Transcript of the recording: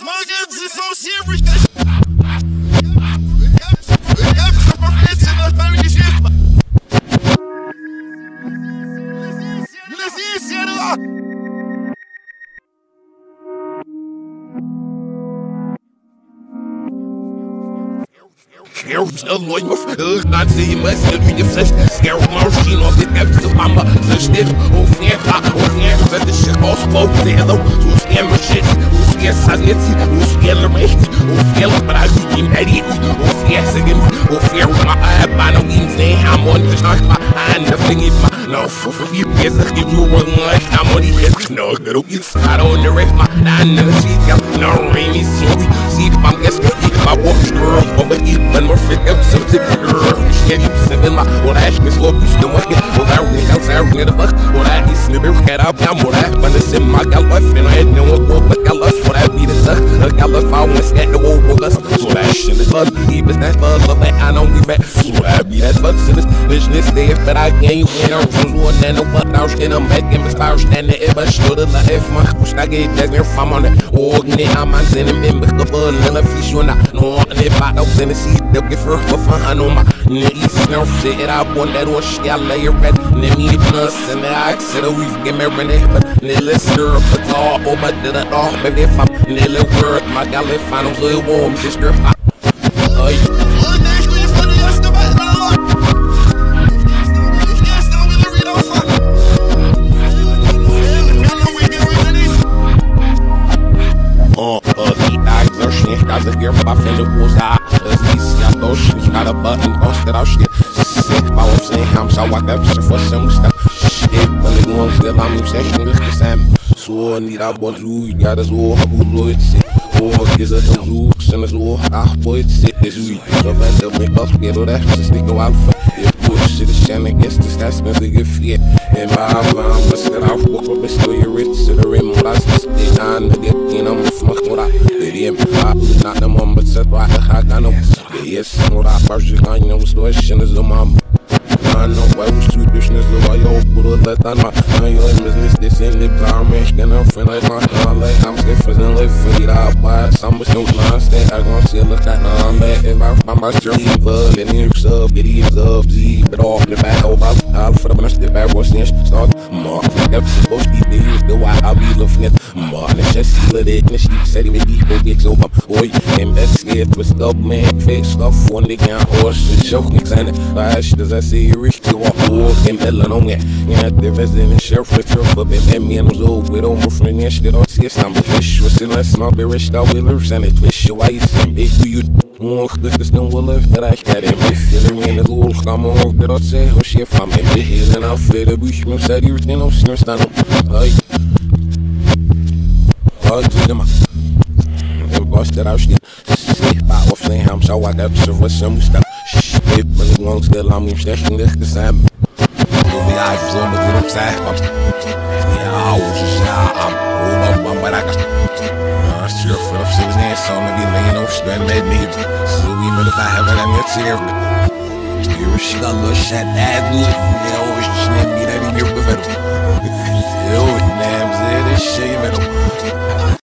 Nooit meer laat zien me stil wie je fles scherp maar misschien op dit heb ze mama ze stief of neer zet de shit als pop zero zo scherm shit hoe scherp staat niet hoe scherp echt hoe scherp maar uit die medie hoe scherp ze in hoe scherp maar maar nog in zijn hamon te snakken maar aan de vinger maar nou voor vier bezig die doe wat nooit hamon die is nou dat ook iets gaat on the rest maar dan de shit ja nou rainy zie ik van guess ik maar watch girl over ik ben maar fit up something shit you seven my what I miss what you still want what I really else I really the fuck what I is never get up I'm what I want to see my gal wife and I know what but gal love what I be the suck gal love I want to get the whole book us so that shit is love even that love that I know we back so I be that fuck in this business day but I can't win I'm just one and no what now in a make him start standing ever should the life my push I get that near from on it oh ne I'm on in him with the ball and the fish you know and if I don't send a seat they'll get for fun on my knees now shit I want that or shit I lay your red and then me plus and I said we get me ready but let's stir up the all over to the all baby if I'm nearly word my gal if I don't so warm sister Als ik hier van vind ik hoe sta het is ja toch ik ga de button kost dat als je zit maar op zijn ham zou wat heb ze voor zijn staan shit maar ik moet stil aan hem zeggen dat is hem zo niet dat wat doe ja dat is hoe goed nooit zit oh is het een zoek en zo ach boy zit is hoe dat bent dat ik pas weer door rechts is niet nou je push the shine against the stats met de gevier en maar waarom is er af op best je rich to the rim last is aan de in om mag maar die not the mom but said why I got no yes what I first you got no situation is the mom I know why we shoot this is the way you put it that my your business this in the garment gonna feel like my like I'm different and live for it out by some with no lines that I gonna see look at I'm back if I find my journey but and you sub it is up Z but off the back over I'll for the rest the back was snitch start more that's supposed to be the why I'll be looking at more and just see it and she said it be big so oi and that's scared with stuff man fake stuff when they can't horse joke and I does I see rich to walk and melon on it yeah the resident sheriff with her for me and was old with over friend and shit on see some fish was in less small be rich dog wheelers and it fish why you see big do you want the snow will live that I got him feeling in the little come on that I say oh shit from me and I'll feel the bush me said you know snow stand up bust that out shit sick by off saying I'm so I got to for some stuff shit but it won't still I'm stashing this the same the eyes so but you don't say yeah I was just I'm but I got sure for the six and so maybe laying on spend that nigga so even if I have it I'm yet here you she got little shit that do it you know it's just me that in your bed yo damn this shit